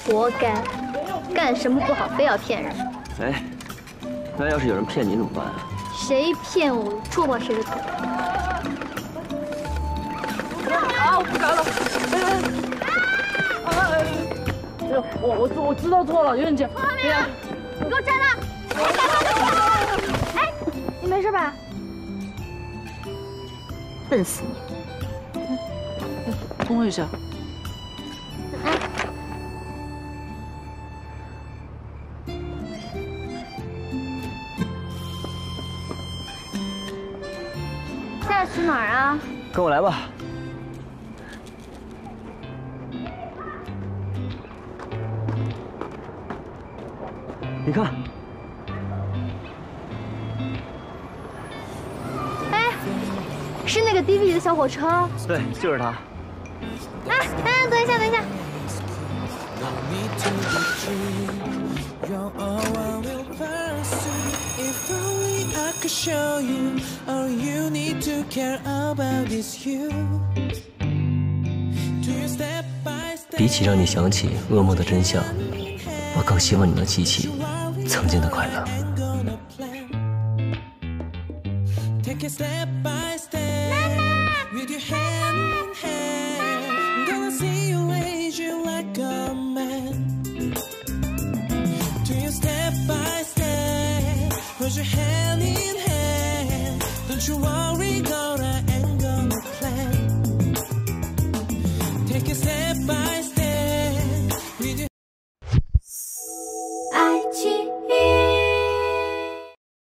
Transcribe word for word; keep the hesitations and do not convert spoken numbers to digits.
活该，干什么不好非要骗人。 哎，那要是有人骗你怎么办啊？ 谁骗我，戳破谁的腿。 啊，我不敢了！哎哎哎！哎呦，我我我知道错了，袁姐。 后面，你给我站那！哎，打他！哎，你没事吧？笨死你！ 等我一下。 现在去哪儿啊？ 跟我来吧。你看， 哎，是那个 D V 的小火车。 对，就是他。 哎哎，等一下，等一下。 Show you all you need to care about is you. 比起让你想起噩梦的真相，我更希望你能记起曾经的快乐。 Put your hand in hand, don't you want